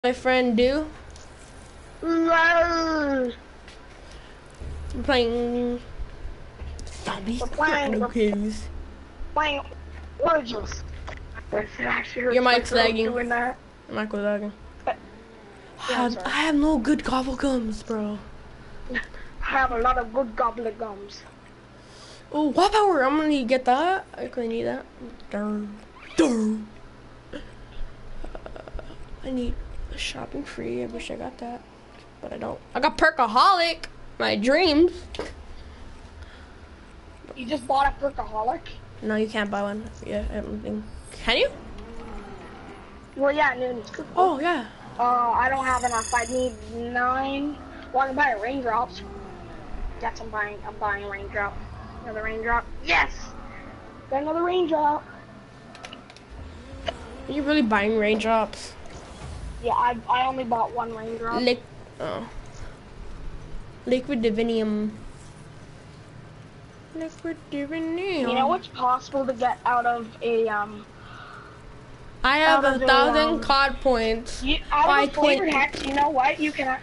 My friend do. No. We're playing zombies. We're playing playing Origins. Your mic's lagging. Doing that. Your mic was lagging. Yeah, I have no good gobble gums, bro. I have a lot of good goblet gums. Oh, what power? I'm gonna need to get that. I really need that. Darn. Darn. I need a shopping free. I wish I got that, but I don't. I got Perkaholic. My dreams. You just bought a Perkaholic? No, you can't buy one. Yeah, I don't think. Can you? Well, yeah, noon. Oh, yeah. I don't have enough. I need 9. Well, I can buy raindrops. Yes, I'm buying raindrop. Another raindrop. Yes! Got another raindrop. Are you really buying raindrops? Yeah, I only bought 1 raindrop. Liquid divinium. Liquid divinium. You know what's possible to get out of a, I have 1,000 COD points. Out of flavored hex, you know what? You can,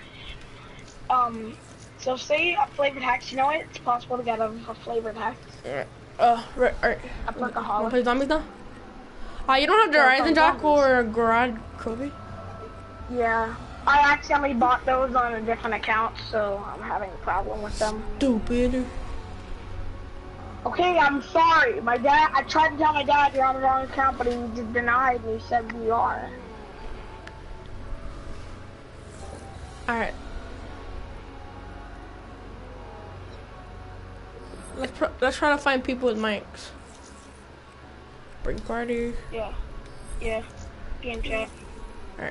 so say a flavored hex, you know what? It's possible to get a flavored hex. Right. Like a hollow. Play zombies now? You don't have the Horizon Dock or Garage Kobe? Yeah. I accidentally bought those on a different account, so I'm having a problem with them. Stupid. Okay, I'm sorry. I tried to tell my dad you're on the wrong account, but he just denied me. He said we are. Alright. Let's try to find people with mics. Bring party. Yeah. Game chat. Alright.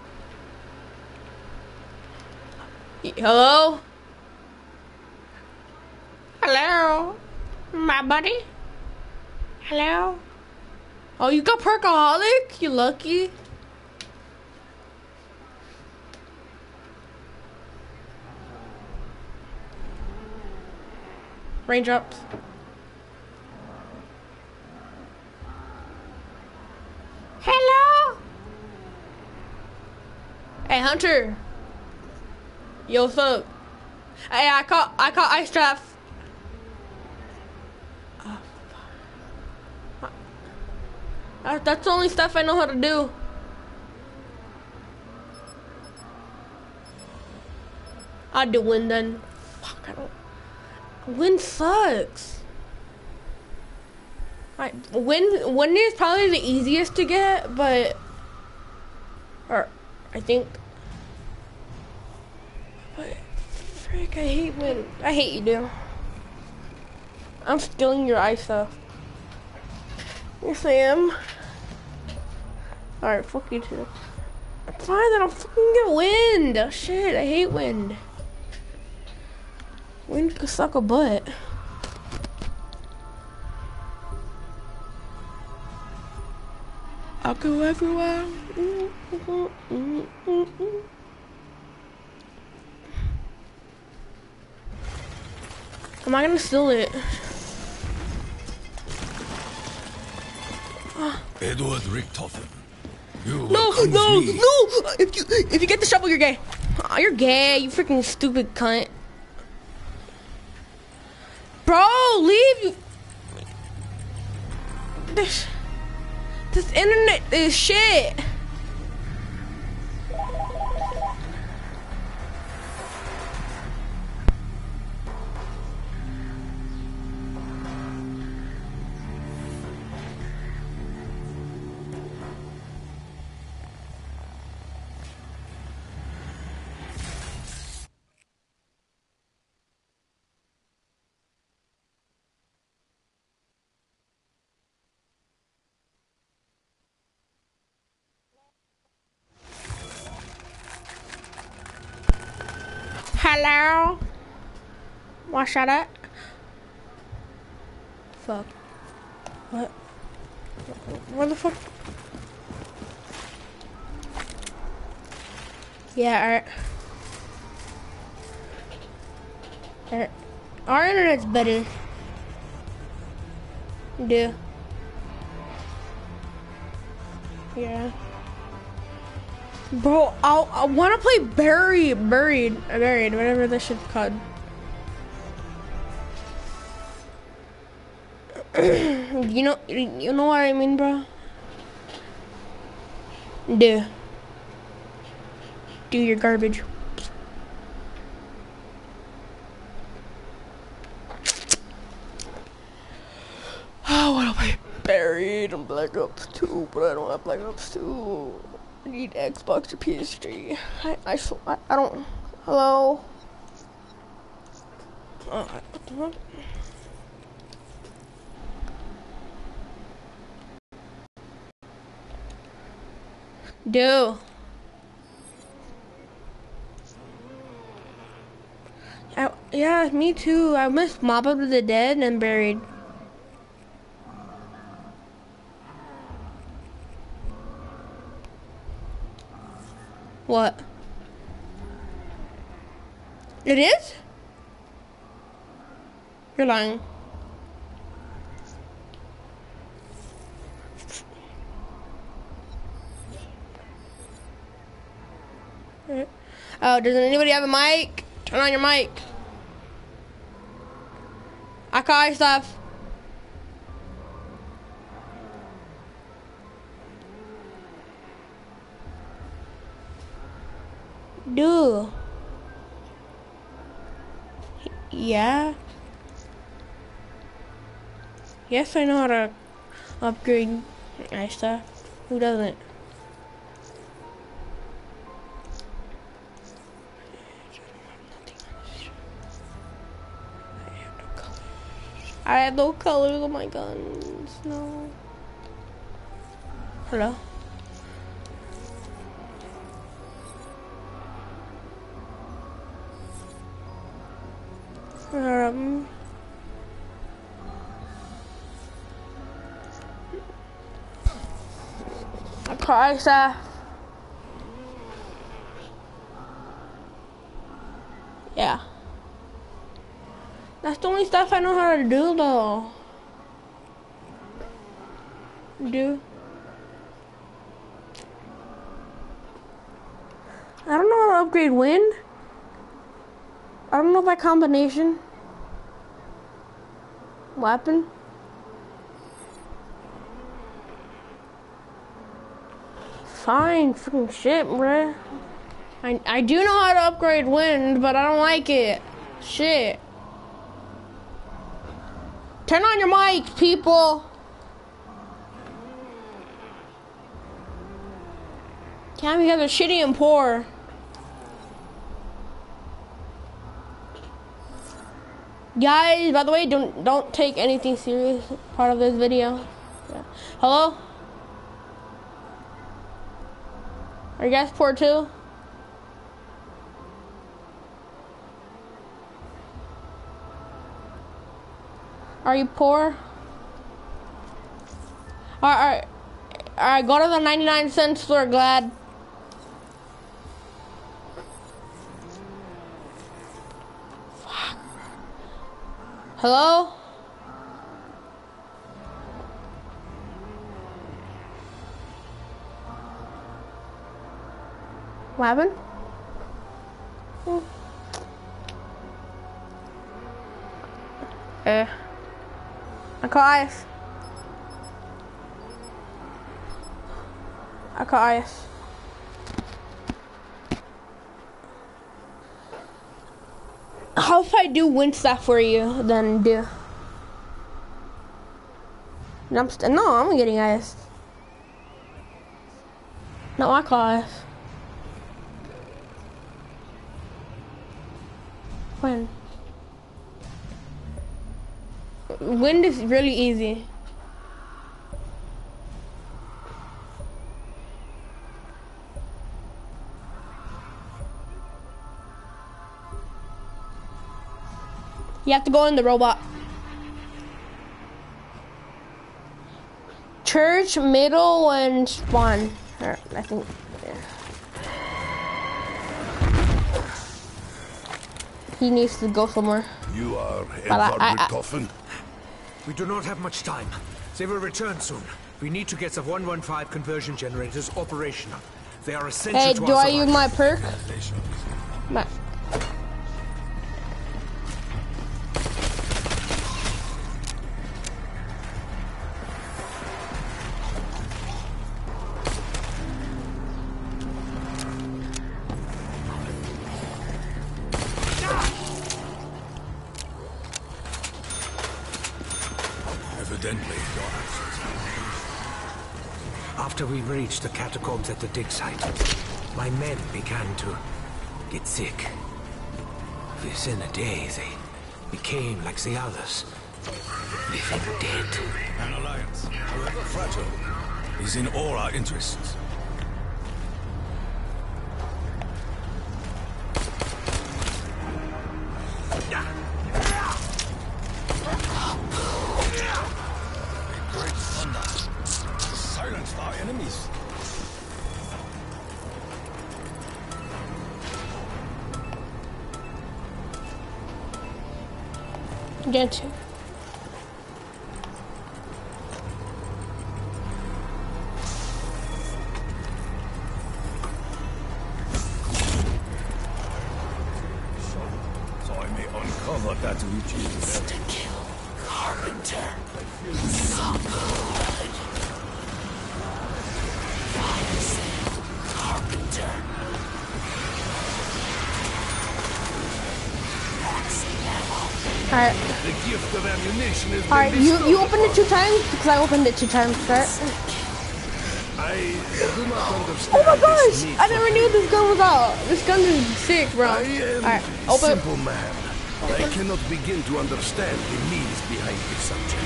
Hello? Hello? My buddy? Hello? Oh, you got Perkaholic? You lucky. Raindrops. Hello? Hey, Hunter. Yo, what's up? Hey, I caught Ice Trap. That's the only stuff I know how to do. I'll do wind then. Fuck, I don't. Wind sucks. Wind is probably the easiest to get, but. Or, I think. But, frick, I hate wind. I hate you, dude. I'm stealing your ice stuff. Yes, I am. Alright, fuck you too. Fine, then I'll fucking get wind. Oh, shit, I hate wind. Wind could suck a butt. I'll go everywhere. Am I gonna steal it? Edward Richtofen. No! If you get the shovel, you're gay. Oh, you're gay. You freaking stupid cunt. Bro, leave. This internet is shit. Hello? Watch that. Fuck. What? Where the fuck? Yeah, alright. Our internet's better. Yeah. Bro, I want to play buried, whatever this shit's called. you know what I mean, bro? Do your garbage. I want to play buried on Black Ops 2, but I don't have Black Ops 2. I need Xbox or PS3. I don't. Hello? What the fuck? Dude. Yeah, me too. I missed Mob of the Dead and Buried. What? It is? You're lying. Oh, does anybody have a mic? Turn on your mic. I call stuff. Dude. Yeah. Yes, I know how to upgrade my stuff. Who doesn't? I have no colors on my guns. No. Hello? Okay, sir. Yeah. That's the only stuff I know how to do, though. I don't know how to upgrade wind. I don't know by combination. Weapon. Fine, freaking shit, bruh. I do know how to upgrade wind, but I don't like it. Shit. Turn on your mic, people. Damn, you guys are shitty and poor. Guys, by the way, don't take anything serious part of this video. Yeah. Hello? Are you guys poor too? Are you poor? Alright, go to the 99-cent store, Glad. Fuck. Hello? What happened? I call ice. How if I do wind stuff for you, then do? No, I'm getting ice. No, I call ice. When? Wind is really easy. You have to go in the robot. Church, middle, and spawn. I think. Yeah. He needs to go somewhere. You are Edward Richtofen? We do not have much time. They will return soon. We need to get the 115 conversion generators operational. They are essential Hey, to do our I use my perk? My Evidently, After we reached the catacombs at the dig site, my men began to get sick. Within a day, they became like the others, living dead. an alliance, however fragile, is in all our interests. Great thunder. Silence our enemies. Get to. So I may uncover that which is To kill Carpenter. Carpenter. Alright. the gift of ammunition is. Alright, you opened it 2 times? Because I opened it 2 times, right? I do not understand. Oh my this gosh! need I for never knew this gun was out. This gun is sick, bro. I am Alright, a open. simple man. I cannot begin to understand the means behind this subject.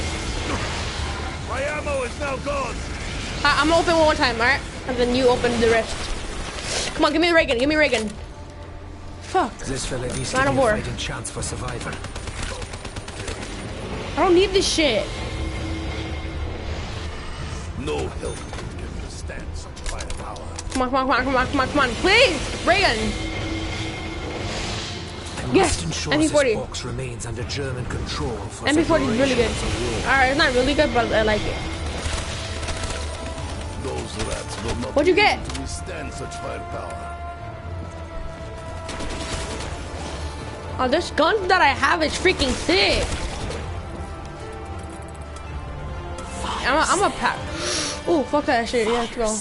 My ammo is now gone. I'm gonna open one more time, alright? And then you open the rest. Come on, give me the ray gun, give me the ray gun. Fuck. This will at least Man give of me a war. fighting chance for survival. I don't need this shit. No help can withstand such firepower. Come on, come on, come on, come on, come on, come on. Please! Ray gun! I Yes, must ensure MP40. this box remains under German control for the MP40 is really good. duration of the war. Alright, it's not really good, but I like it. Those rats will not What'd you be get? able to withstand such firepower. Oh, this gun that I have is freaking sick. I'm a pack. Oh, fuck that shit. Yeah, let's go.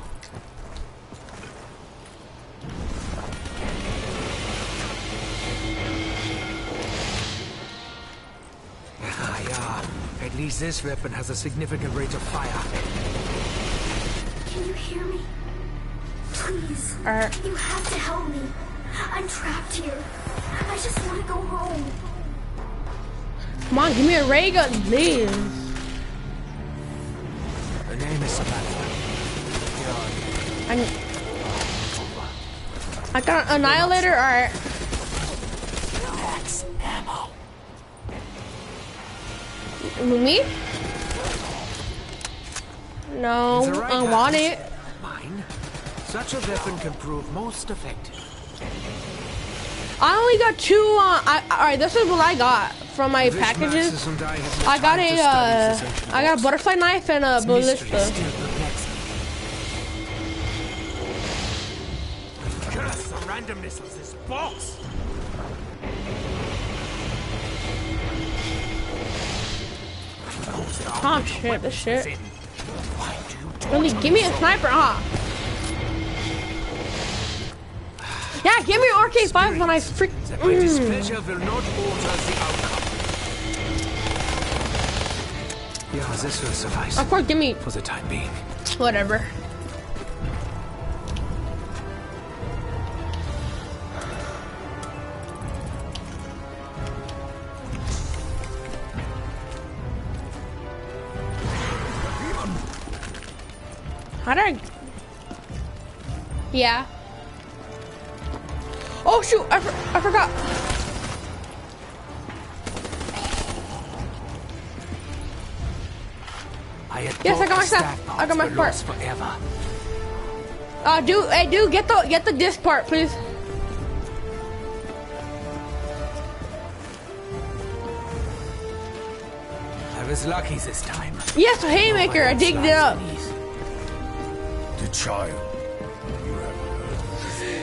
Yeah. At least this weapon has a significant rate of fire. Can you hear me? Please. Alright. You have to help me. I'm trapped here. I just want to go home. Come on, give me a ray gun, please. The name is Samantha. I got an annihilator. Alright. Max ammo. Me? No, Is it right, I want Max? it. Mine? Such a weapon can prove most effective. I only got 2. Alright, this is what I got from my Wish packages. Maxis and I had more I got time to a study this ancient I got a box. butterfly knife and a Its mystery ballista. still perplexes me. Curse the randomness of this box! Oh shit, this shit. Really, give me a sniper, huh? Yeah, give me an RK5 when I freak. That my displeasure will not alter the outcome. Yeah, this will suffice Of course, give me for the time being. whatever. How did I? Yeah. Oh shoot! I forgot. Yes, I got my stuff. I got my part. Forever. Dude, get the disc part, please. I was lucky this time. Yes, haymaker. I digged it up. The child.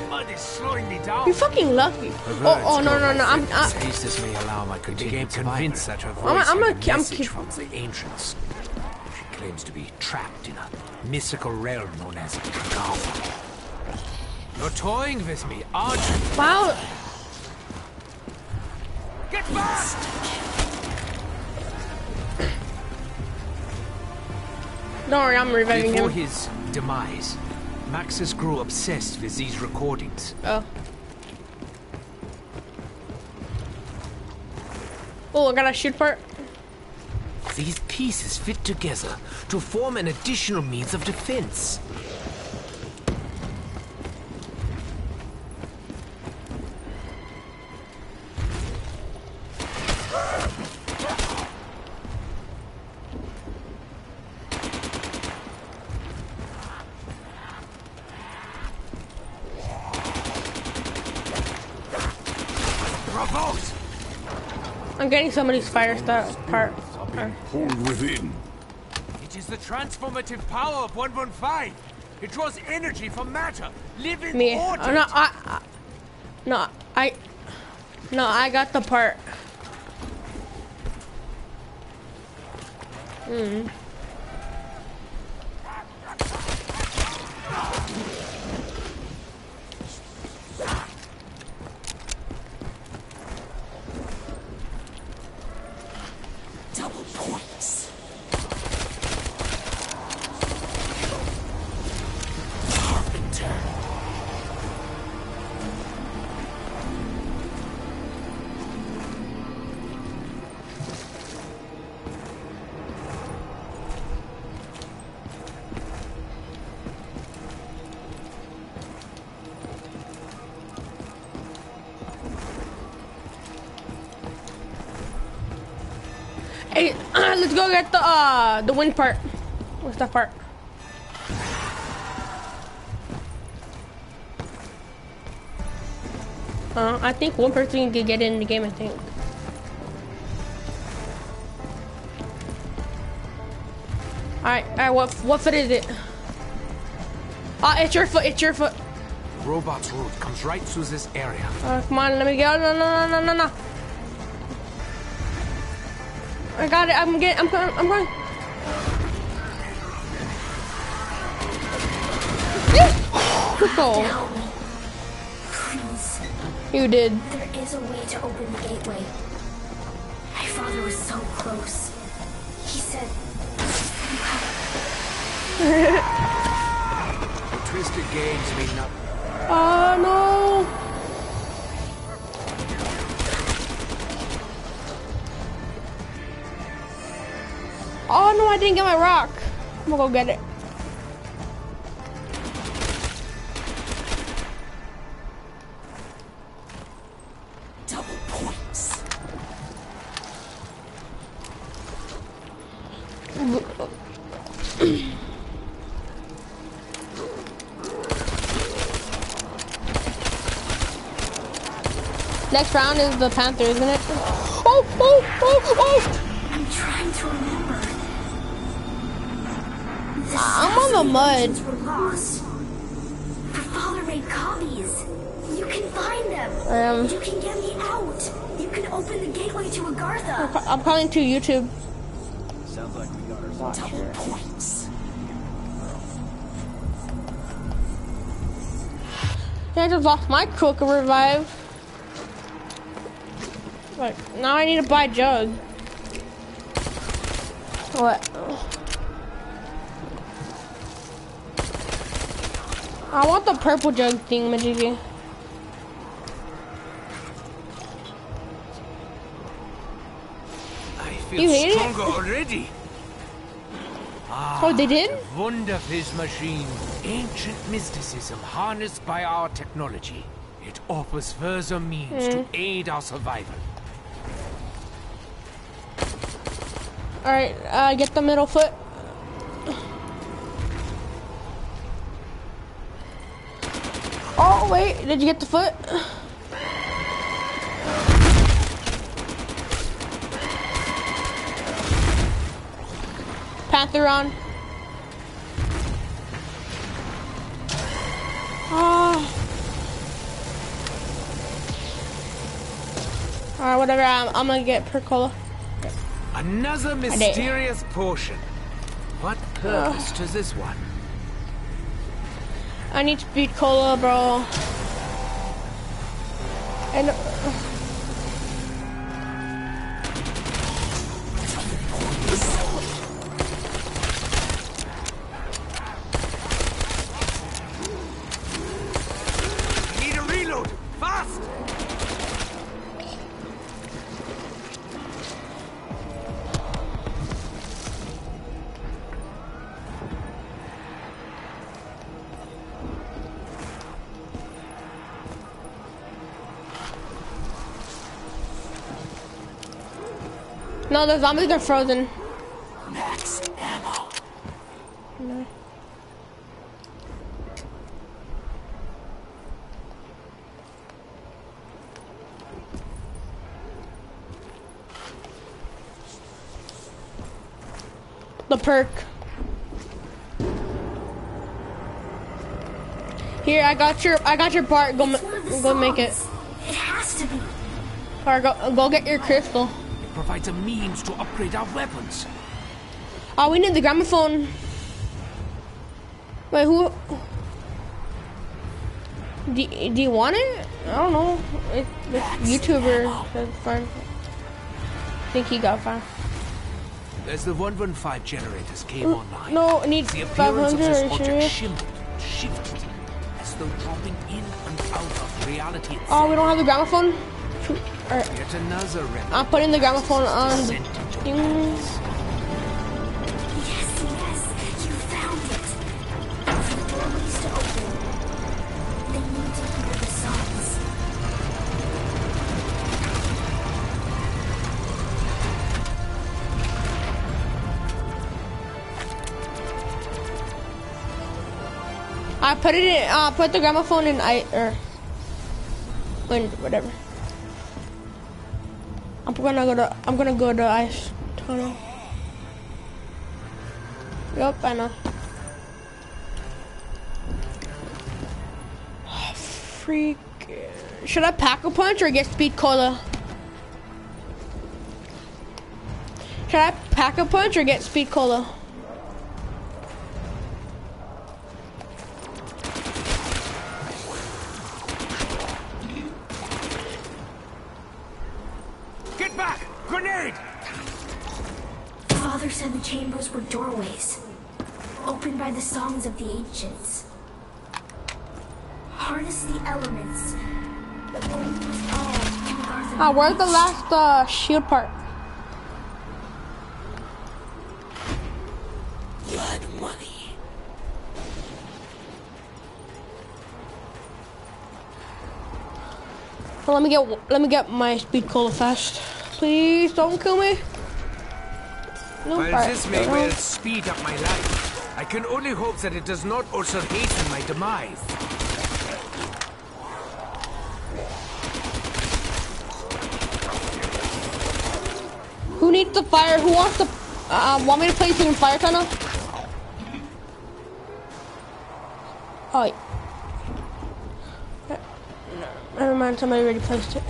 mud is slowing me down. You're fucking lucky. Oh no. Stasis may allow my continued convinced that her voice I'm had a gonna- message from the ancients. She claims to be trapped in a mystical realm known as Agartha. You're toying with me, aren't you? Wow. Get back! Don't worry, I'm reviving Before him. his demise, Maxis grew obsessed with these recordings. Oh. Oh, I got a shoot part. These pieces fit together to form an additional means of defense. Revolt! I'm getting somebody's fire stuff part. Pulled within. It is the transformative power of 115. It draws energy from matter, living Me. order. No, I got the part. Double points. Carpenter. Hey, let's go get the wind part. What's that part? I think one person can get in the game, I think. Alright, what foot is it? It's your foot. Robot's route comes right through this area. Come on, let me go. No. I got it. I'm going. Oh, Please. you did. There is a way to open the gateway. My father was so close. He said, The twisted games mean nothing. Oh no. Oh no, I didn't get my rock. I'm gonna go get it. double points. Next round is the Panther, isn't it? Oh! I'm trying to remember. The I'm on the mud. were lost. Your father made copies. You can find them. You can get me out. You can open the gateway to Agartha. I'm calling to YouTube. Sounds like we got ourselves. Double points. I just lost my Crook revive. Like, now I need to buy Jug. What? I want the purple Jug thing, Majiggy. I You feel hate it? stronger already. Oh, they did? Wonder of his machine. Ancient mysticism harnessed by our technology. It offers further means to aid our survival. Alright, get the middle foot. Oh, wait, did you get the foot? Panther on. Oh. Alright, whatever. I'm gonna get per cola. Another mysterious potion. What purpose does this one? I need speed cola, bro. And Need a reload! Fast! no, the zombies are frozen. Max ammo. No. The perk. Here, I got your part. Go make it. It has to be. Or go get your crystal. It provides a means to upgrade our weapons. Oh, we need the gramophone. Wait, who? Do you want it? I don't know. This YouTuber said fine. I think he got fine. As the 115 generators came online, No, it needs the appearance of 500. this Are you object serious? shimmered, shifted, as though dropping in and out of reality itself. Oh, we don't have the gramophone? Alright, Yet another remnant. I'm putting the gramophone on the Sent into thing. Yes, you found it. The doorways to open. They need to hear the songs. I put it in, put the gramophone in whatever. I'm gonna go to ice tunnel. Yup, I know. Freak. Should I pack a punch or get speed cola? Should I pack a punch or get speed cola? Get back! Grenade! Father said the chambers were doorways, opened by the songs of the ancients. Harness the elements. Where's the last shield part? Blood money. Well, let me get my speed cola fast. Please don't kill me. No, While alright, this may no. well speed up my life, I can only hope that it does not also hasten my demise. Who needs the fire? Who wants the? Want me to place it in fire tunnel? Oh, wait. Never mind. Somebody already placed it.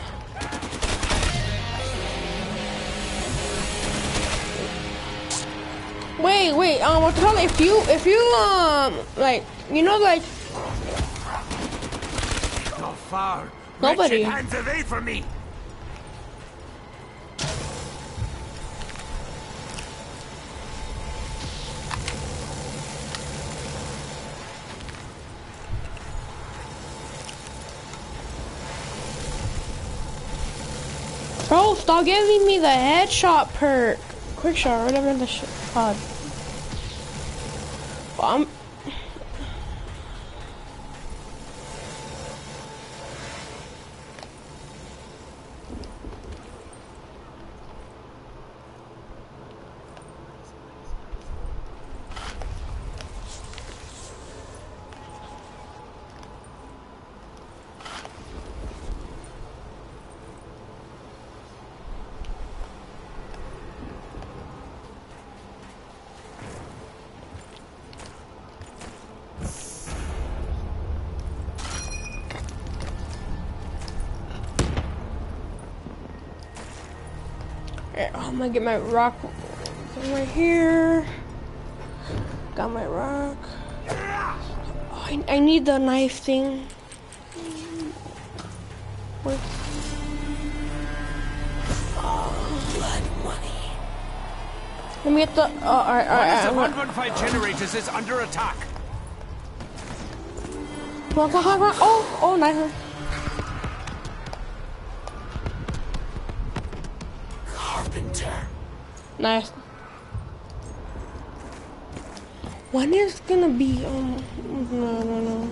Wait. What the hell? If you like, you know, like. Not far. Nobody. Wretched hands away from me. Bro, stop giving me the headshot perk. Quick shot, whatever the pod. Well, I'm gonna get my rock right here. Got my rock. Oh, I need the knife thing. Where? Blood money. Let me get the. Alright. One of the 115 generators is under attack. Come on. Oh, nice. Carpenter. Nice. When is gonna be no.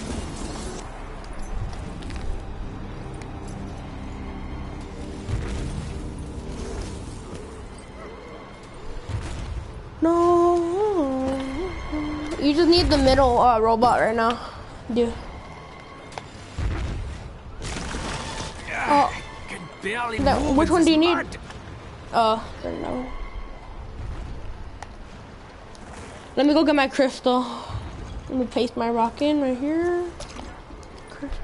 No. You just need the middle robot right now. Dude. Oh. Which one do you need? No. Let me go get my crystal. Let me place my rock in right here. Crystal.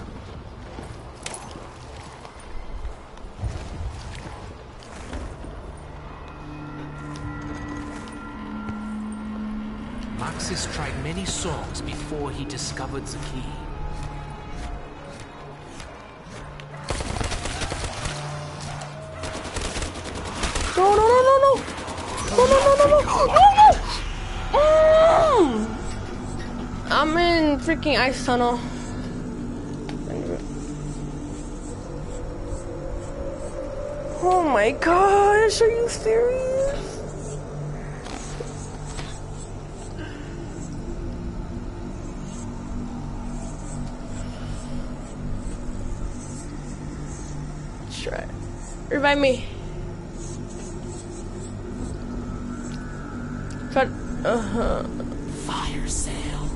Maxis tried many songs before he discovered the key. No. I'm in freaking ice tunnel. Oh my gosh, are you serious? Try it. Revive me. Fire sale.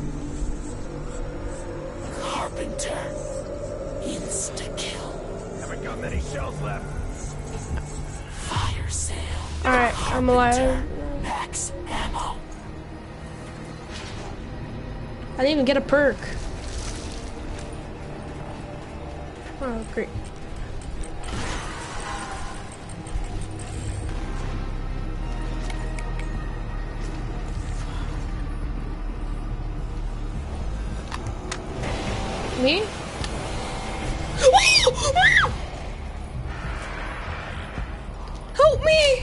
Carpenter. Insta-kill. Haven't got many shells left. Fire sale. Alright, I'm alive. Max ammo. I didn't even get a perk. Oh, great. Me? Help me!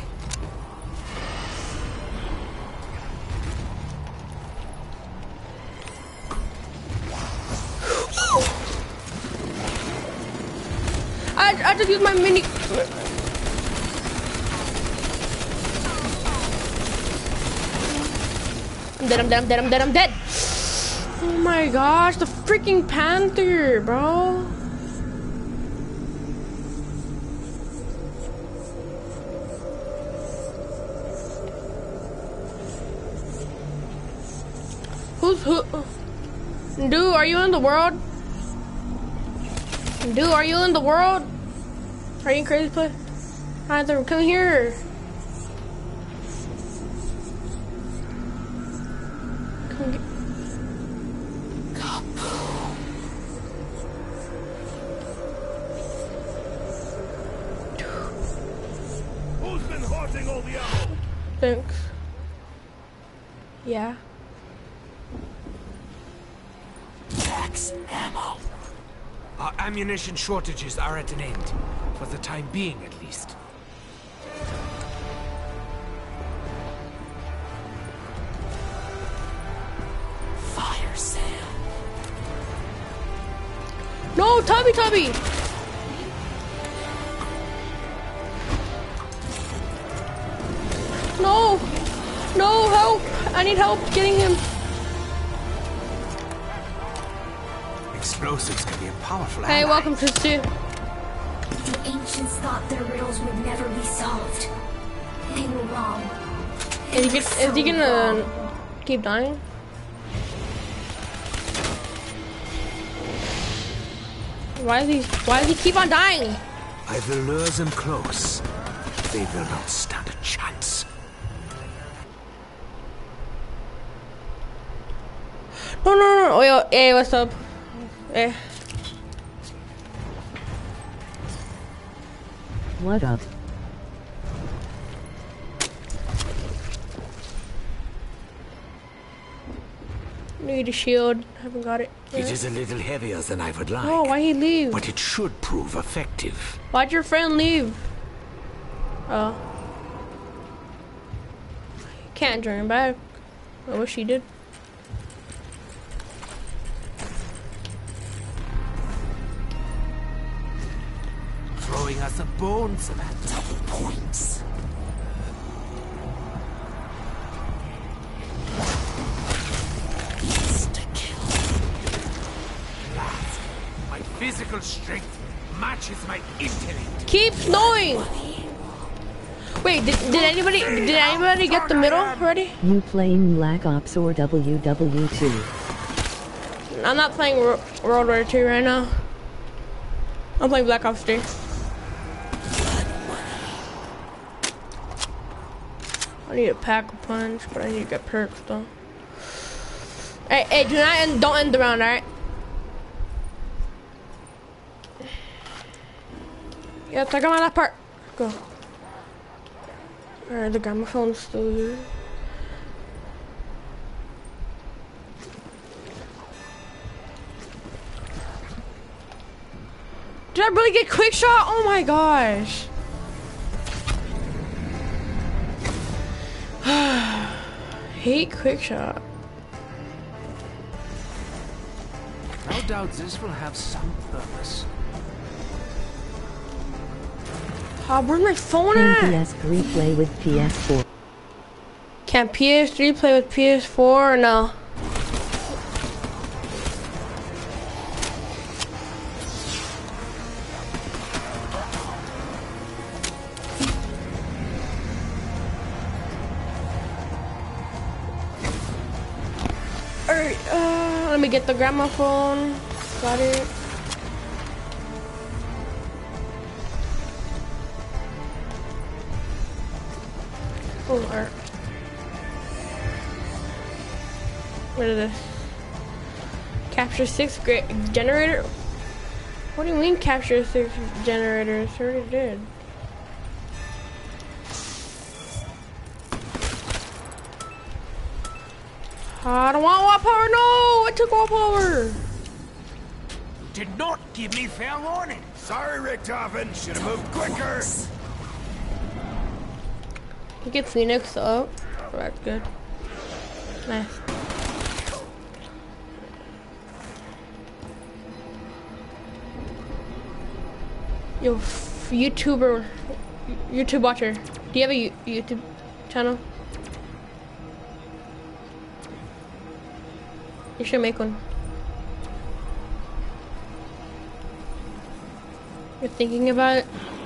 I just used my mini. I'm dead. Oh my gosh, the freaking panther, bro. Who? Dude, are you in the world? Dude, are you in the world? Are you crazy, play? Panther, come here. Come get. Who's been hoarding all the ammo? Thanks. Yeah. Max ammo. Our ammunition shortages are at an end, for the time being at least. Fire sale. No, Tubby! No, help! I need help getting him. Explosives can be a powerful Hey, ally. welcome, Christy. The ancients thought their riddles would never be solved. They were wrong. Is he gonna keep dying? Why does he keep on dying? I will lure them close. They will not stand a chance. No. Wait, hey, what's up? Hey. What up? Need a shield. Haven't got it. It is a little heavier than I would like. Oh, why'd he leave? But it should prove effective. Why'd your friend leave? Oh. Can't join back. I wish he did. Throwing us a bone, Samantha. Points. My physical strength matches my intellect. Keep snowing. Wait, did anybody get the middle already? You playing Black Ops or WW2? I'm not playing World War II right now. I'm playing Black Ops 3. I need a pack a punch, but I need to get perks though. Hey, don't end the round, alright? Yeah, take him on that part. Go. Alright, the gramophone's still here. Did I really get quick shot? Oh my gosh. Hate quick shot. No doubt this will have some purpose. Where's my phone Can at? PS3 play with PS4? Can PS3 play with PS4 or no? Alright, let me get the gramophone. Got it. Oh, alright. What is this? Capture 6 generator? What do you mean capture 6 generators? I already did. I don't want wall power, no! I took wall power! Did not give me fair warning. Sorry, Richtofen. Should have moved quicker. You get Phoenix up. Oh, that's good. Nice. Yo, YouTube watcher. Do you have a YouTube channel? You should make one. You're thinking about it?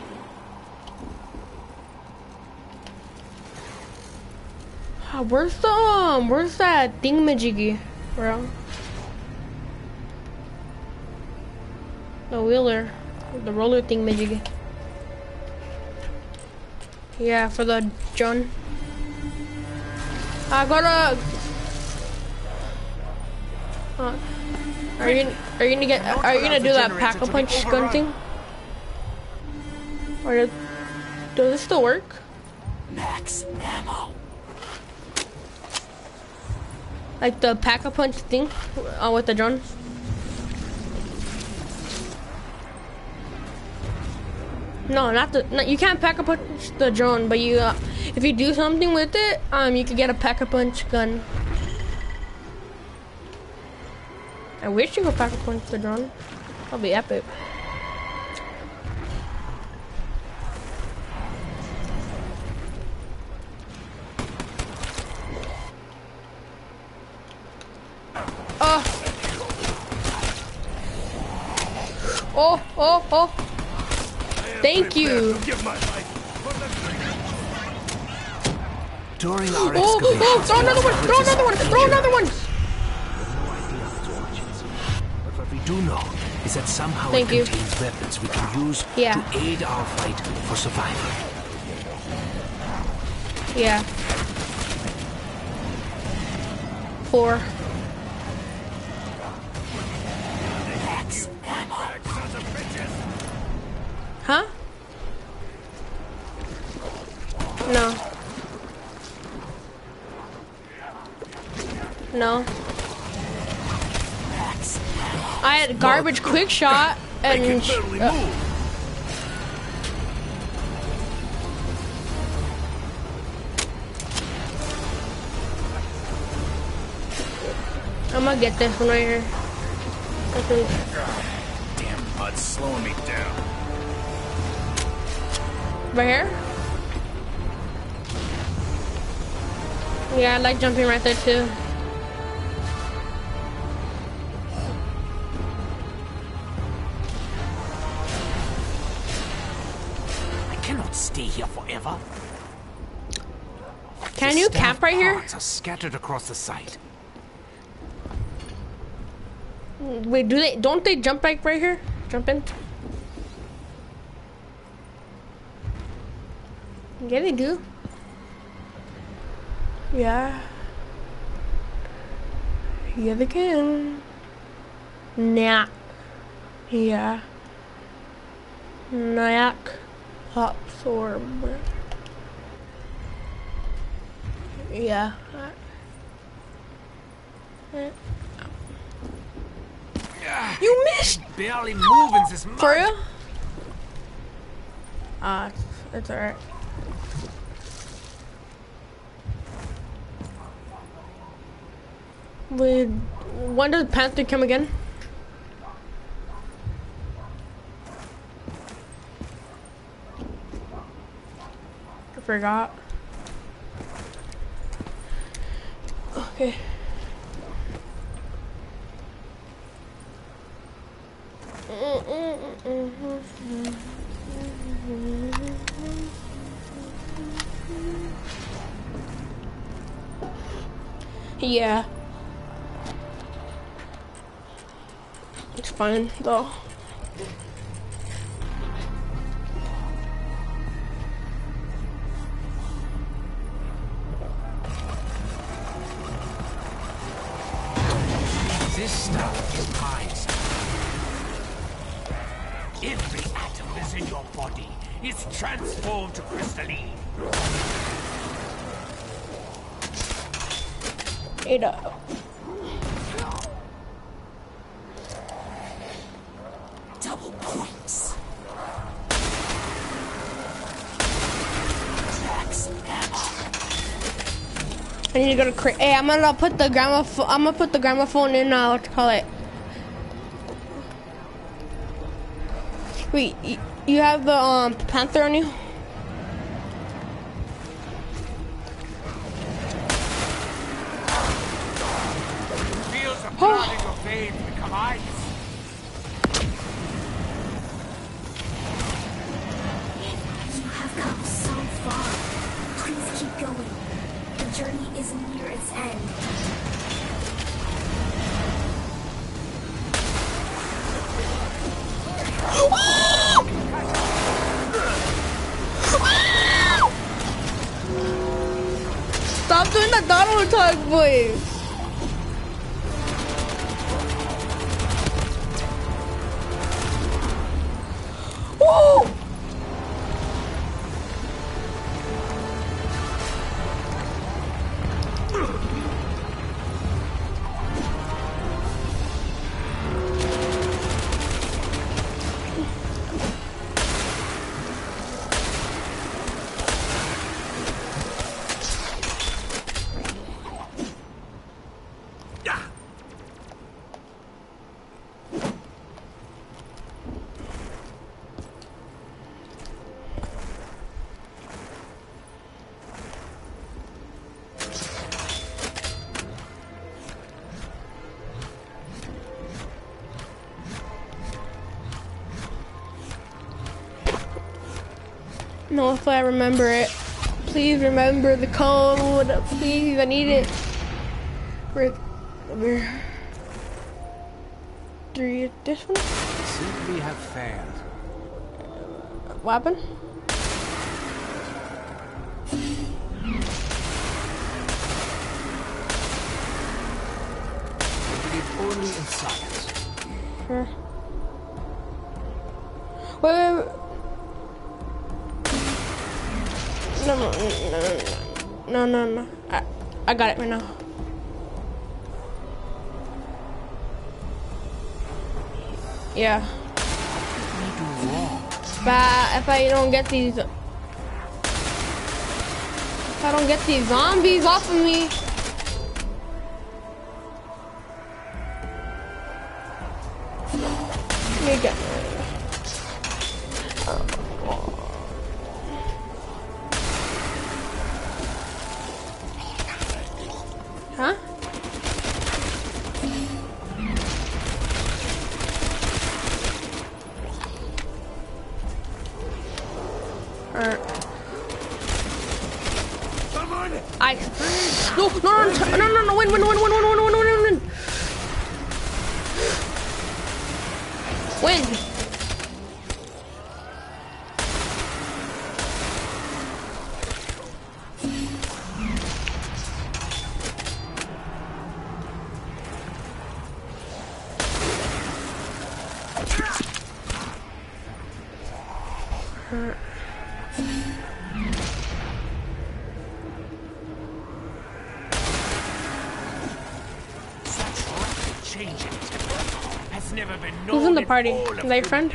Where's that thingamajiggy, bro? The wheeler, the roller thingamajiggy. Yeah, for the John. I gotta. Are you gonna do that pack-a-punch gun thing? Or does this still work? Max ammo. Like the pack-a-punch thing with the drone? No, you can't pack-a-punch the drone, but you if you do something with it, you can get a pack-a-punch gun. I wish you could pack-a-punch the drone. That'd be epic. Oh. Thank you. During our throw another one. But what we do know is that somehow Thank it you. contains weapons we can use Yeah. to aid our fight for survival. Yeah. 4. Huh? No. get garbage quick shot I can and barely move. I'm gonna get this one right here. Okay. Damn mud's slowing me down. Right here? Yeah, I like jumping right there too. I cannot stay here forever. Can you camp right here? Parts are scattered across the site. Wait, don't they jump like right here? Jump in? Yeah, they do. Yeah. Yeah, they can. Nah. Yeah. Nyack absorb. Yeah. You missed! Barely moving this mud. For real? It's alright. Wait, when does Panther come again? I forgot. Okay. Yeah. It's fine though. This stuff is mine. Every atom is in your body. It's transformed to crystalline. Ada. Double points. I need to go to crate. Hey, I'm gonna put the gramophone in. What you call it? Wait, you have the Panther on you? Feels the blood in your veins become ice. You have come so far. Please keep going. The journey is near its end. Stop doing that Donald Duck voice. Woo! No, if I remember it. Please remember the code. Please, I need it. Where? Three. This one? Simply have failed. What happened? Believe only in science. Sure. Wait. No. I got it right now. Yeah. But if I don't get these zombies off of me. Let me get huh? No, win. Win. Who's in the party? Is that your friend?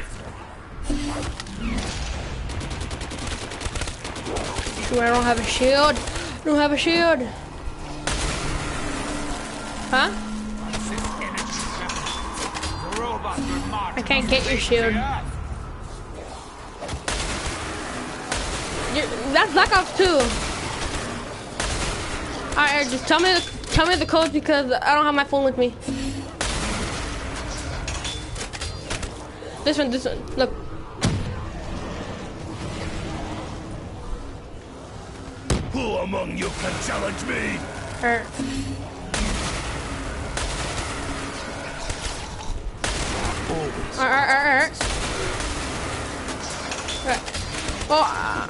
Shoot, I don't have a shield. Huh? I can't get your shield. That's Black Ops 2. Alright, just tell me the code because I don't have my phone with me. This one, look. Who among you can challenge me? Alright. Alright. Oh.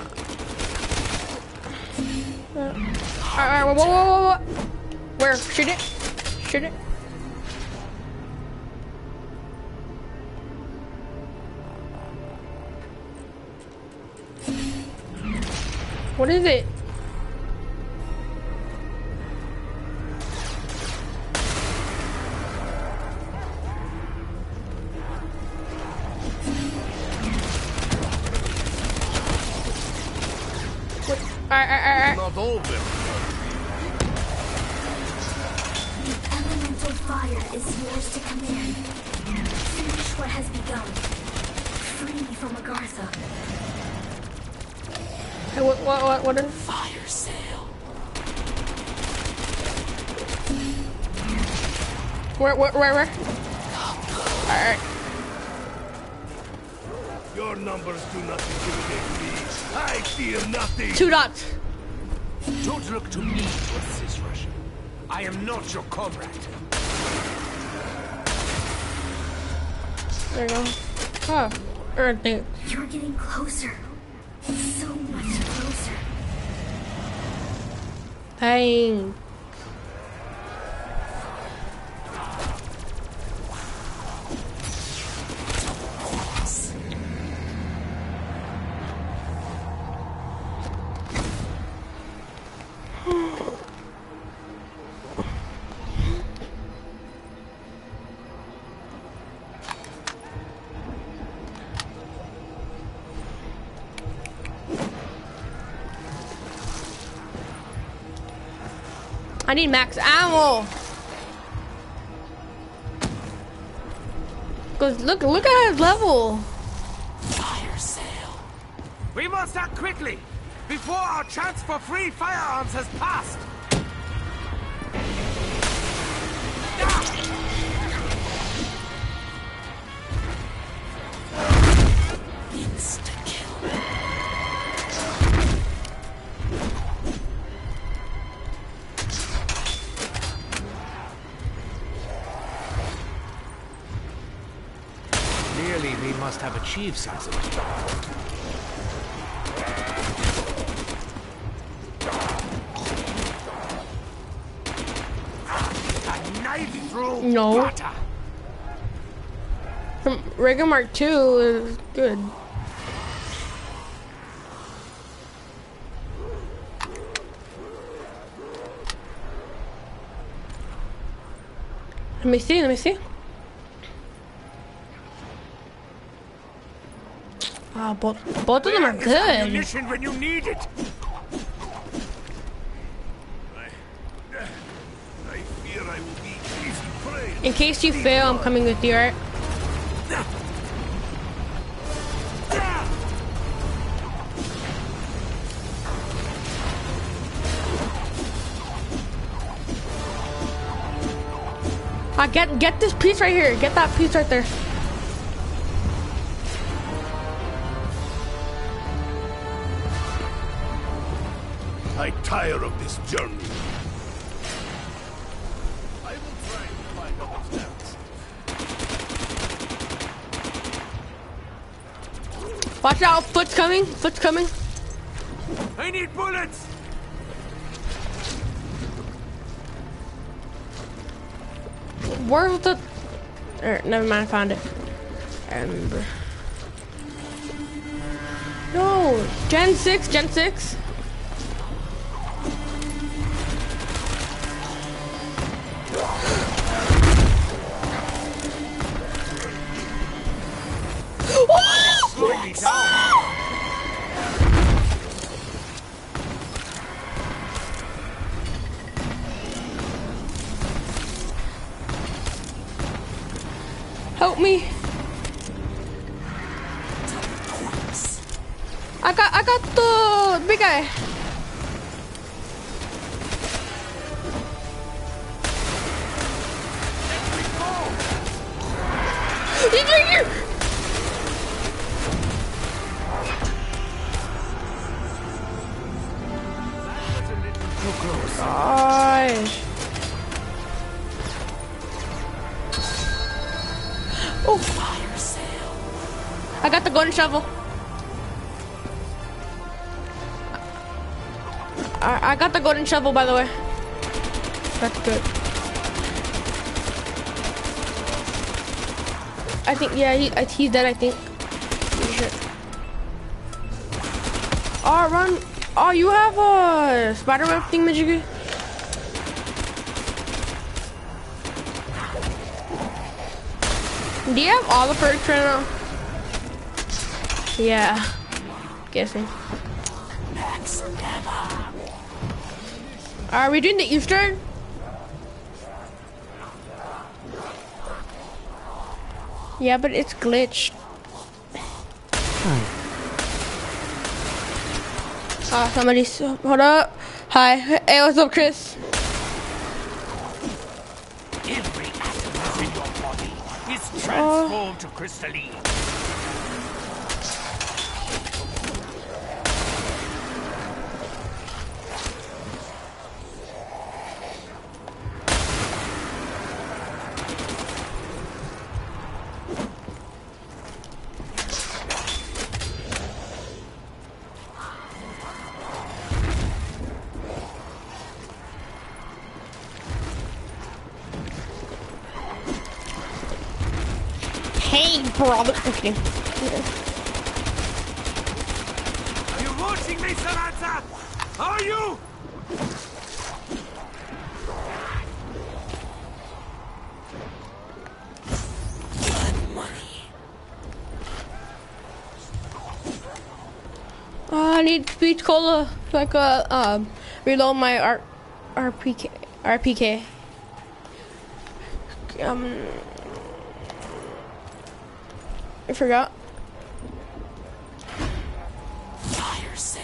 Alright, whoa. Where? Shoot it. What is it? What? Alright. Not over. The elemental fire is yours to command. Finish what has begun. Free from Agartha. Hey, what is Fire sale? Where? Alright. Your numbers do not intimidate me. I fear nothing. 2 dots. Don't look to me to assist, Russian. I am not your comrade. There you go. Oh, Earth thing. You're getting closer. So much closer. Dang. I need max ammo. Cause look at his level. Fire sale. We must act quickly before our chance for free firearms has passed. Clearly, we must have achieved something. A knife through No. butter. From Rigor Mark 2 is good. Let me see. Both of them are good. Ammunition when you need it. I fear I will be easy prey. In case you fail, I'm coming with you, right? Get this piece right here. Get that piece right there. I tire of this journey. I will try to find other steps. Watch out, foot's coming. Foot's coming. I need bullets. Where's the... never mind, I found it. I remember. No! Gen 6, Gen 6. Help me! I got the big guy. He's right here. Gosh. Oh, fire sale. I got the golden shovel. I got the golden shovel, by the way. That's good. I think, yeah, he's dead, I think. Shit. Oh, run. Oh, you have a spiderweb thingamajiggy? Do you have all the perks right now? Yeah. Guessing. Are we doing the Easter egg? Yeah, but it's glitched. Somebody's... Hold up. Hi. Hey, what's up, Chris? Every atom in your body is transformed to crystalline. Hey, brother. Okay. Are you watching me, Samantha? Are you? I need speech cola so I could reload my RPK. I forgot. Fire sale.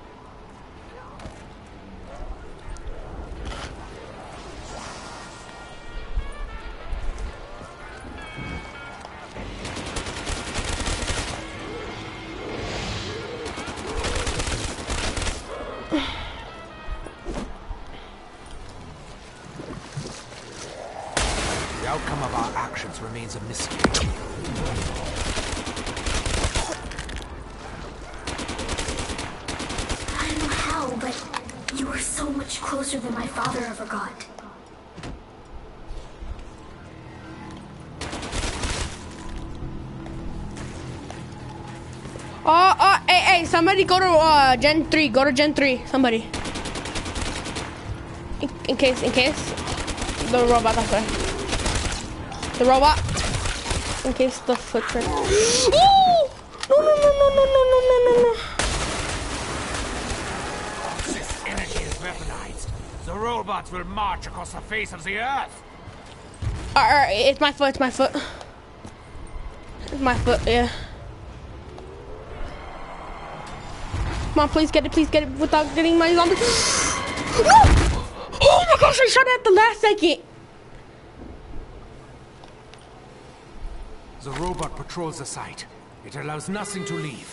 The outcome of our actions remains a mystery. You were so much closer than my father ever got. Hey, somebody go to Gen 3. Go to Gen 3. Somebody. In case. The robot, that's right. The robot. In case the footprint. Ooh! No. This energy is weaponized. The robots will march across the face of the Earth. Alright, it's my foot, yeah. Come on, please get it without getting my zombie. Oh my gosh, I shot it at the last second. The robot patrols the site. It allows nothing to leave.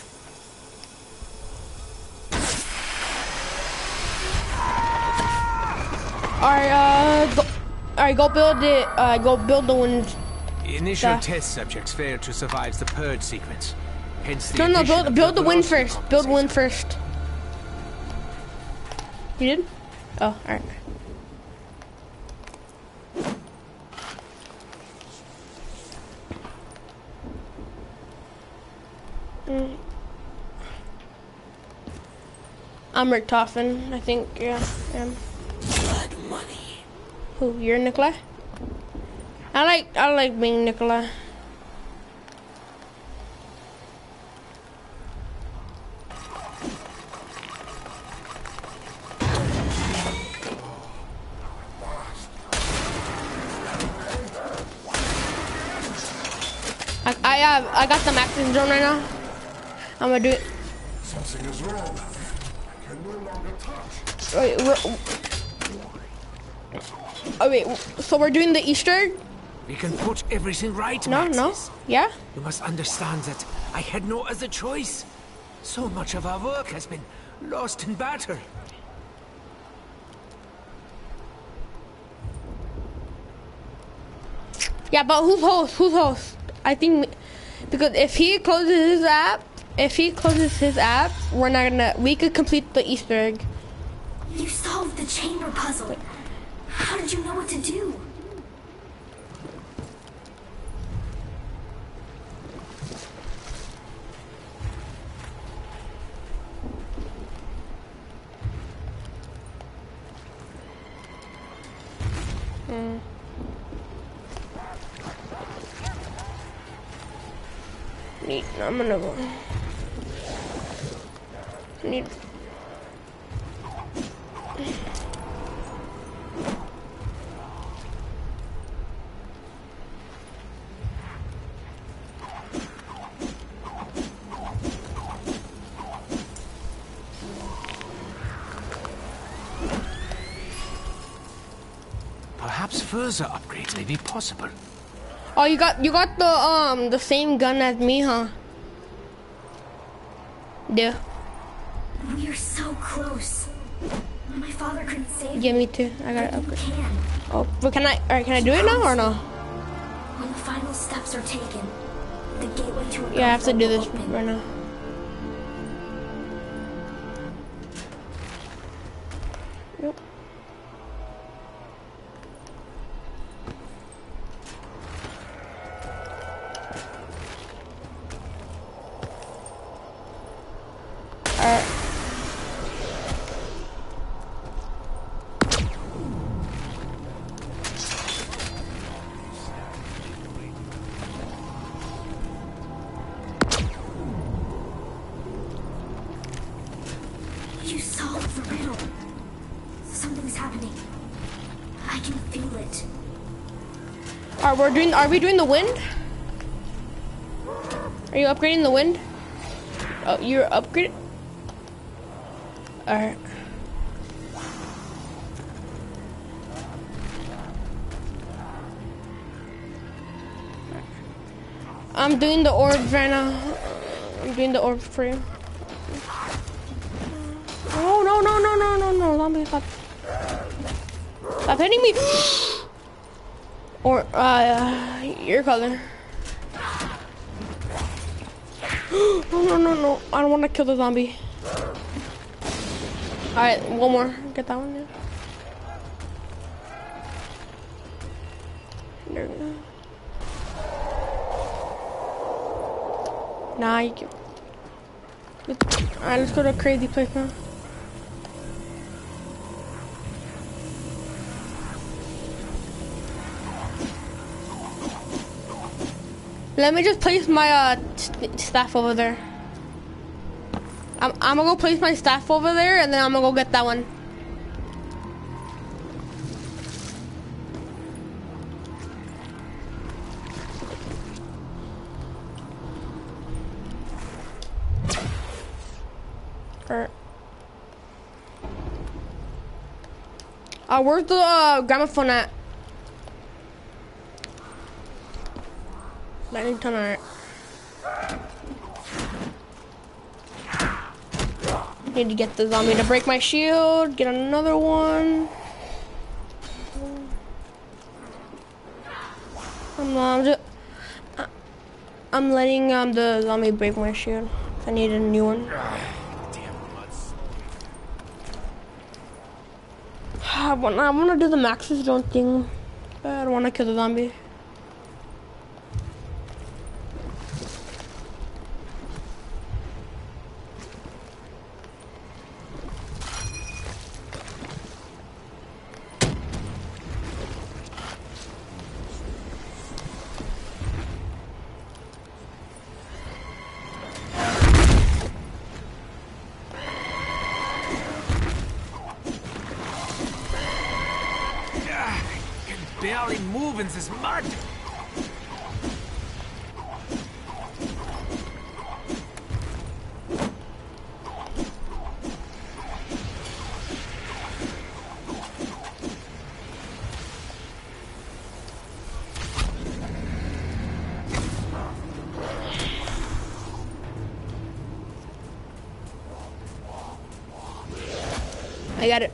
Alright, go build it. Go build the wind. Initial test subjects failed to survive the purge sequence. Hence the No, addition of build the wind velocity first. Build wind compensator. first. You did? Oh, alright. I'm Richtofen, I think, yeah. Blood money. Who, you're Nikolai? I like being Nikolai. I got the maxing drone right now. I'm gonna do it. Something is wrong. I can no longer touch. Wait, so we're doing the Easter egg? We can put everything right, No, Maxis. yeah? You must understand that I had no other choice. So much of our work has been lost in battle. Yeah, but who's host? I think, because if he closes his app, we could complete the Easter egg. You solved the chamber puzzle. How did you know what to do? I'm gonna go. Need. Perhaps further upgrades may be possible. Oh, you got the same gun as me, huh? Yeah. We are so close. My father couldn't save Yeah, me too. I got it You upgrade. can. Oh, but can I do it now or no? When the final steps are taken, the gateway to a Yeah, I have to do this open. right now. Yep. Alright. You solved the riddle. Something's happening. I can feel it. Alright, are we doing the wind? Are you upgrading the wind? Oh, you're upgraded? Alright. I'm doing the orbs right now. I'm doing the orbs for you. Oh, no, zombie, stop. Stop hitting me! Or, your color. No, I don't want to kill the zombie. Alright, one more. Get that one, yeah. There we go. Nah, you can. Alright, let's go to a crazy place now. Let me just place my staff over there. I'm gonna go place my staff over there, and then I'm gonna go get that one. Where's the gramophone at? I need to turn on it. Need to get the zombie to break my shield. Get another one. I'm letting the zombie break my shield. I need a new one. I wanna do the Max's drone thing. I don't wanna kill the zombie. Barely move in this mud. I got it.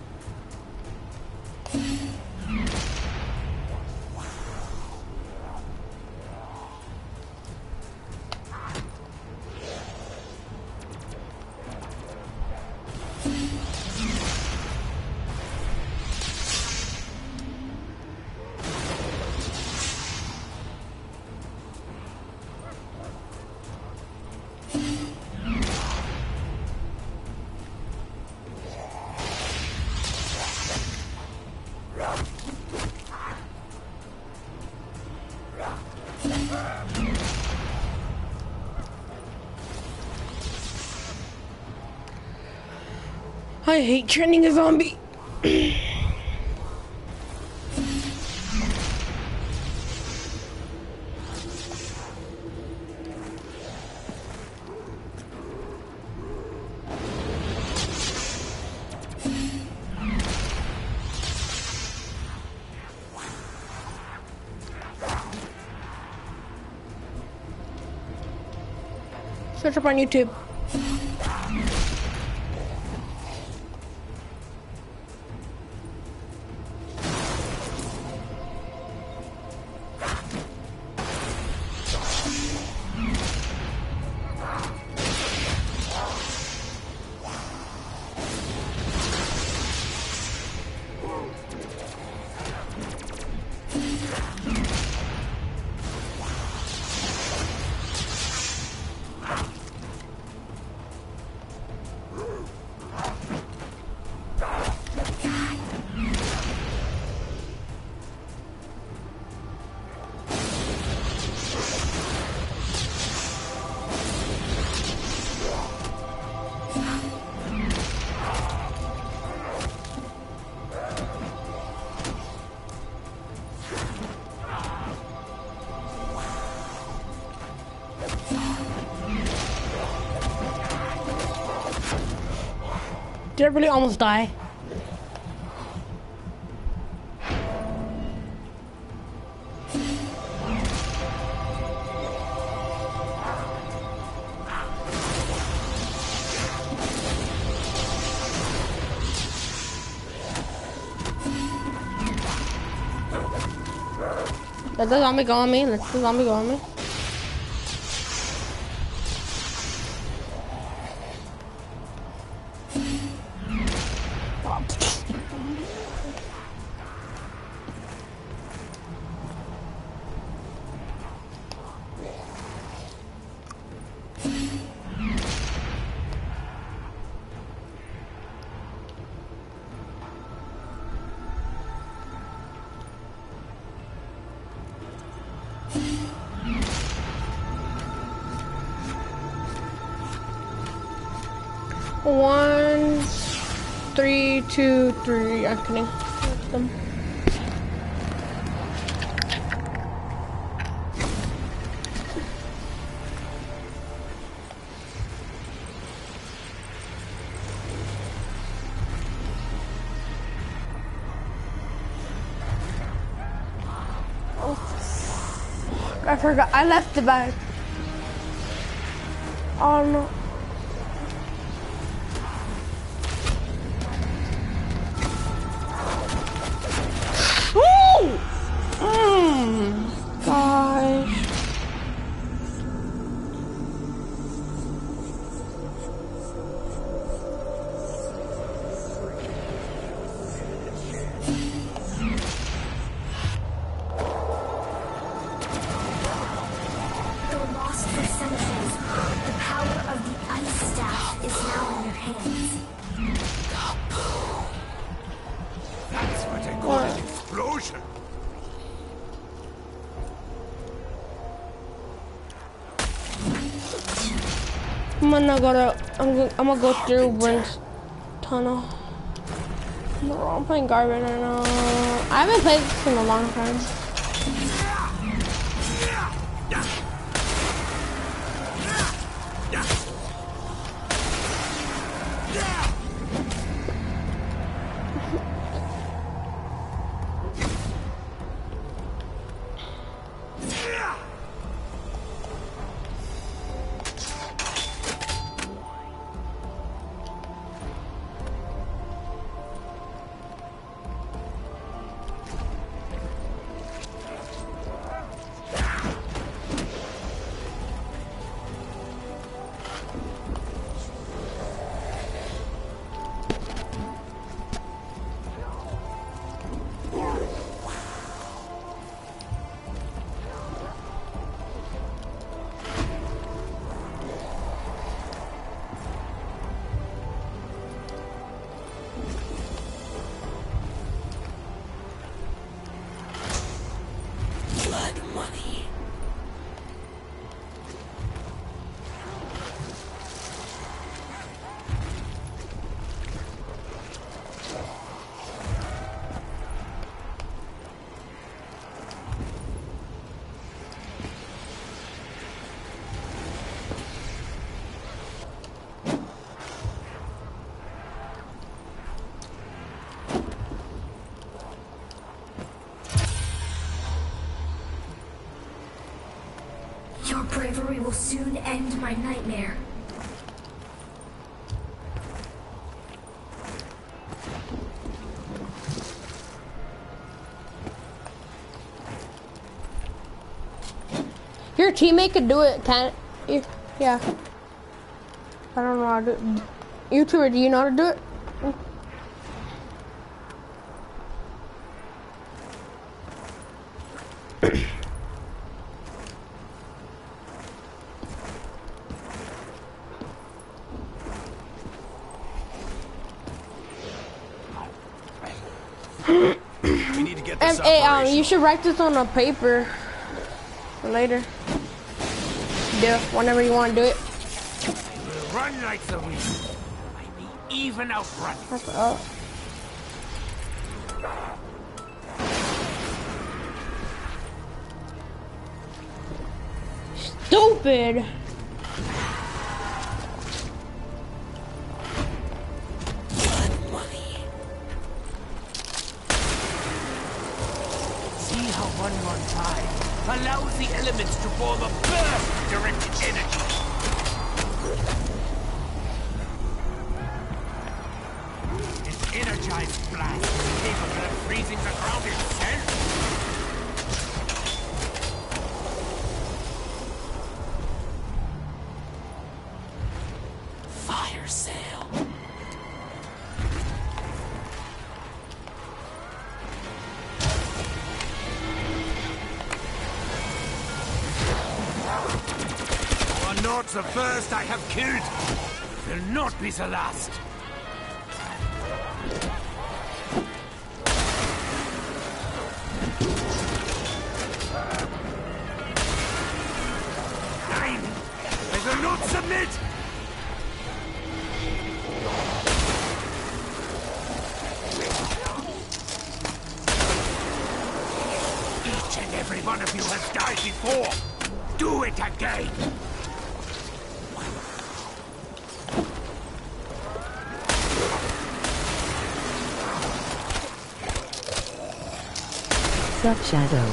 I hate training a zombie. Search up on YouTube. Did I really almost die? Let the zombie go on me. Let the zombie go on me. 1, 3, 2, 3. I'm kidding. That's them. I forgot. I left the bag. Oh no. Gosh. I'm gonna go through Brent's tunnel. No, I'm playing Garbage right now. I haven't played this in a long time. Your bravery will soon end my nightmare. Your teammate could do it, can't you? Yeah. I don't know how to do it. YouTuber, do you know how to do it? You should write this on a paper for later. Do whenever you want to do it. We'll run like the wind. I may even outrun it. What's up? Stupid. Allows the elements to form a burst of directed energy. An energized blast capable of freezing the ground itself. Fire sale. Not the first I have killed. Will not be the last. I will not submit. it again! Sup, Shadow?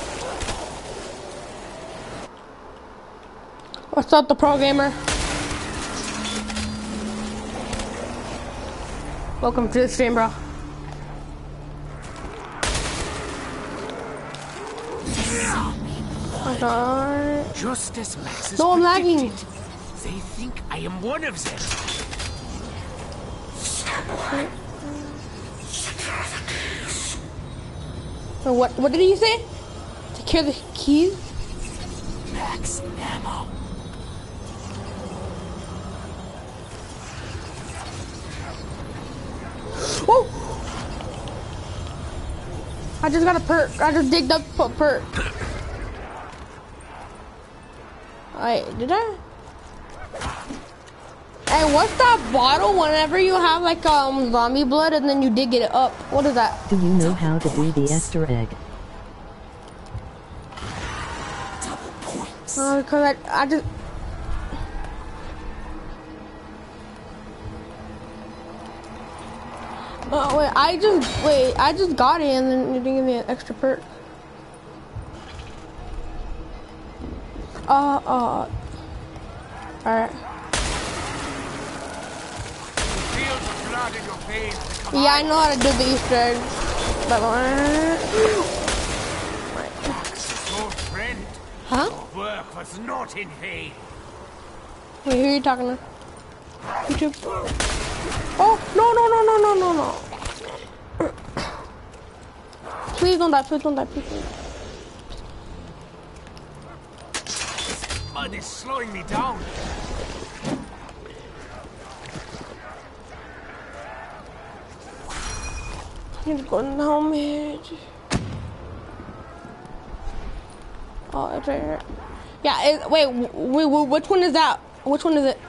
What's up, the pro gamer? Welcome to the stream, bro. Oh God. Just as Max is No, I'm lagging. predicted, they think I am one of them. What did he say? Secure the keys? Max ammo. Whoa! I just got a perk. I just digged up a perk. Wait, did I? Hey, what's that bottle whenever you have like zombie blood and then you dig it up? What is that? Do you know how to do the Easter egg? Because I just... Oh, wait, I just got it and then you didn't give me an extra perk. Alright. Yeah, I know how to do the Easter egg. But Your friend. huh? Work was not in vain. Wait, who are you talking to? YouTube. Oh, no. Please don't die, please don't die, please. Mud is slowing me down. I need to go in the helmet. Oh, it's right here. Yeah, wait, which one is that? Which one is it?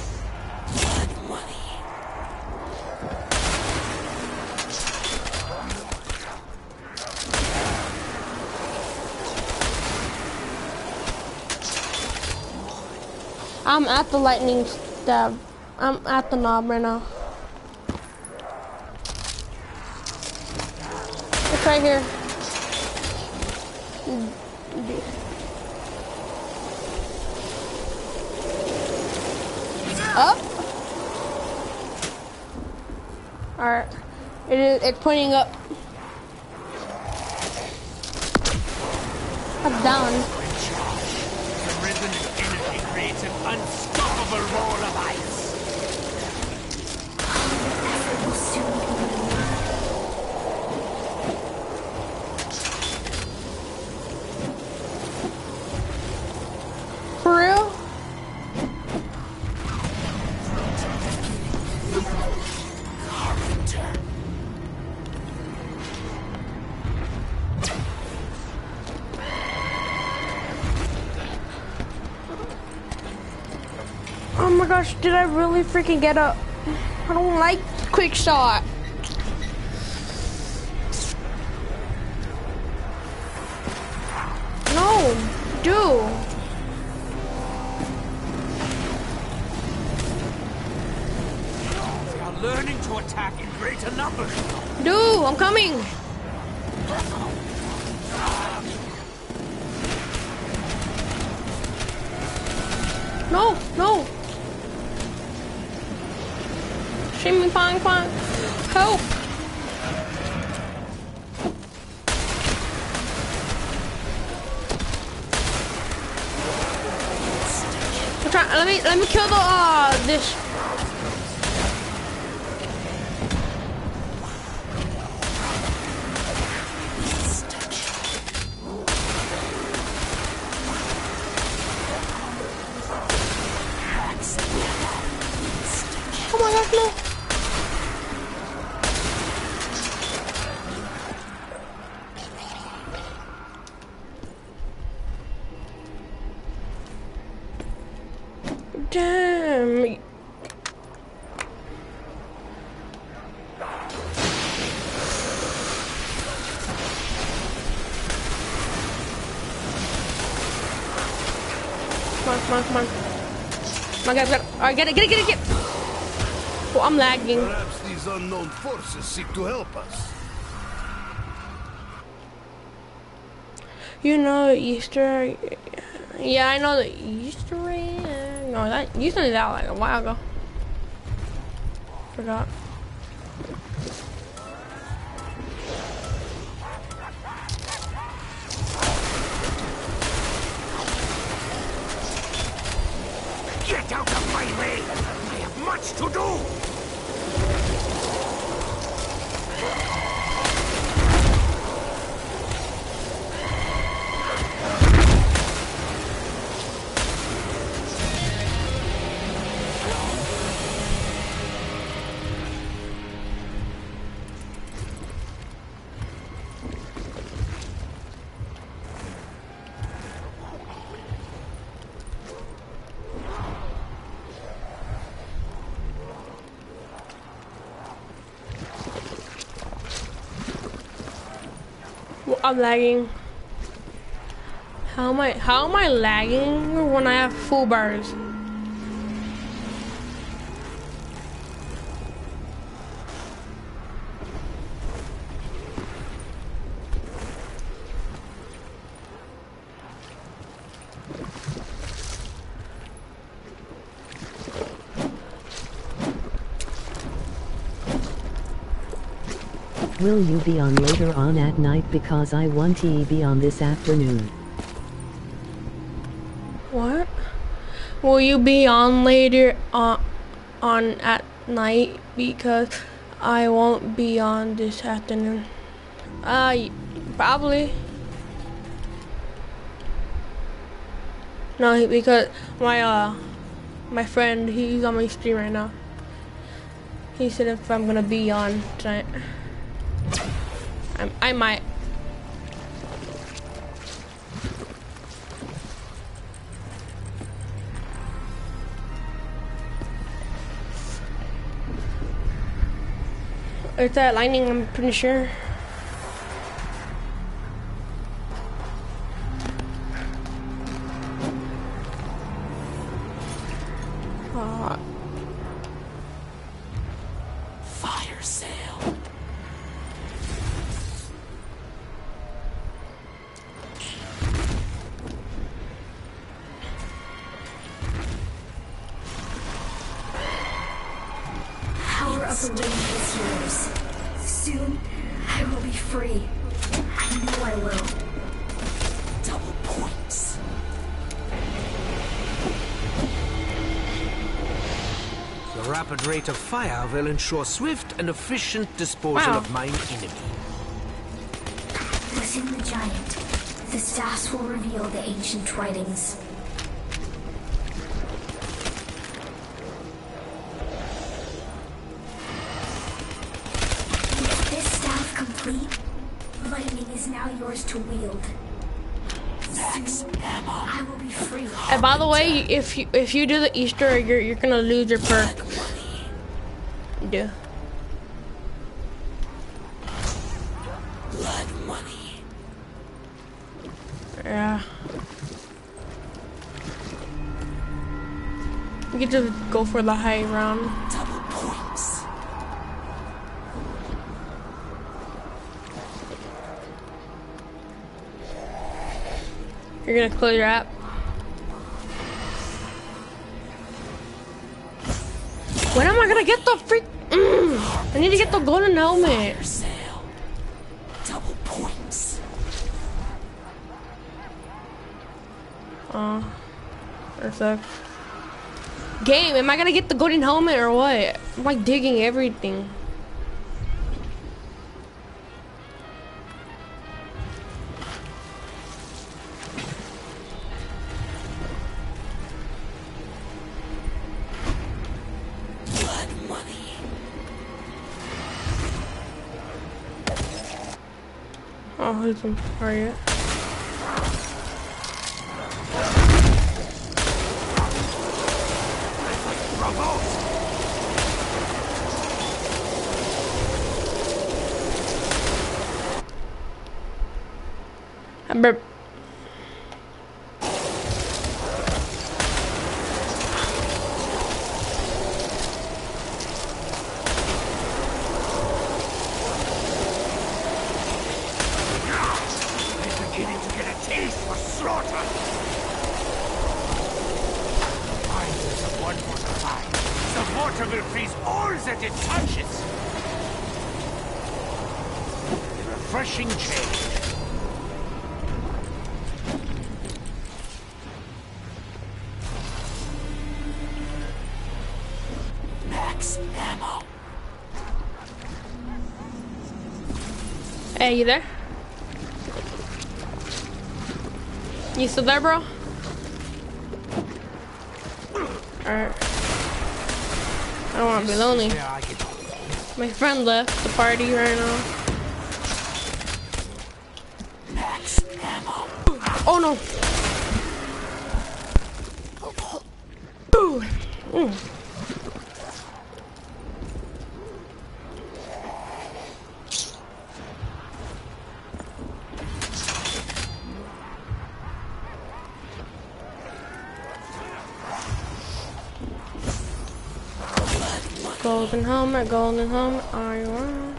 I'm at the lightning stab. I'm at the knob right now. It's right here. Up? Alright. It's pointing up. Up down. The resonant energy creates an unstoppable wall of ice. For real? Oh my gosh, did I really freaking get up? I don't like quick shot. No, dude. They are learning to attack in greater numbers. Dude, I'm coming. No. Shimmy fang. Help. Let me kill the this. Oh my gosh, no. Damn. My God, alright, get it. Oh, I'm lagging. Perhaps these unknown forces seek to help us. You know Easter. Yeah, I know the Easter egg. No, that you said that like a while ago. Forgot. Get out of my way! I have much to do! I'm lagging. How am I lagging when I have full bars? Will you be on later on at night because I want to be on this afternoon? What? Will you be on later on at night because I won't be on this afternoon? Probably. No, because my friend, he's on my stream right now. He said if I'm gonna be on tonight. I might. It's that lightning, I'm pretty sure. Fire sale. Power of the wind is yours. Soon, I will be free. I know I will. Double points. The rapid rate of fire will ensure swift and efficient disposal of mine enemy. Within the giant, the stars will reveal the ancient writings. With this staff complete, lightning is now yours to wield. Soon, I will be free. And by the way, if you do the Easter egg, you're gonna lose your perk. Yeah. Blood money. Yeah. You get to go for the high round. Double points. You're gonna close your app. When am I gonna get the freak? I need to get the golden helmet. Fire sale. Double points. That sucks. Game, am I gonna get the golden helmet or what? I'm like digging everything. Blood money. Oh, who's some target? Burp. water will freeze all that it touches. A refreshing change. Max ammo. Hey, you there? You still there, bro? Alright. I don't want to be lonely. My friend left the party right now. Max ammo. Oh no! Boo! Golden helmet, are you on?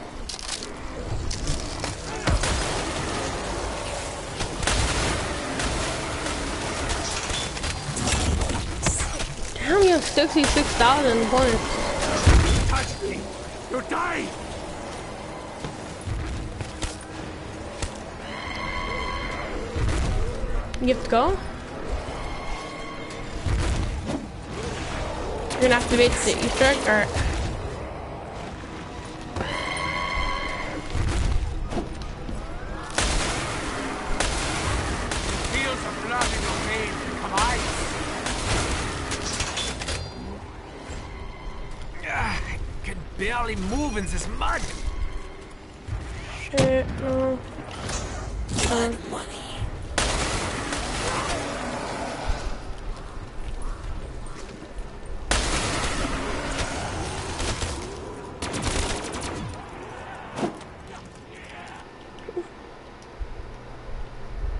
Damn, you have 66,000 points. Touch me! You die! You have to go? You're gonna activate the Easter egg, or... Fields of blood in your veins become ice. I can barely move in this mud. Shit, no. Blood money.